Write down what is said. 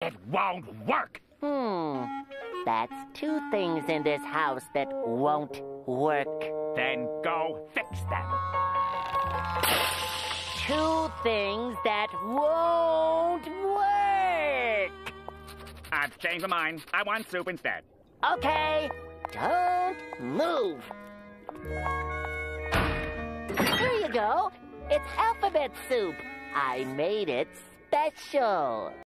It won't work. That's two things in this house that won't work. Then go fix them. Two things that won't work. I've changed my mind. I want soup instead. Okay, don't move. Here you go. It's alphabet soup. I made it special.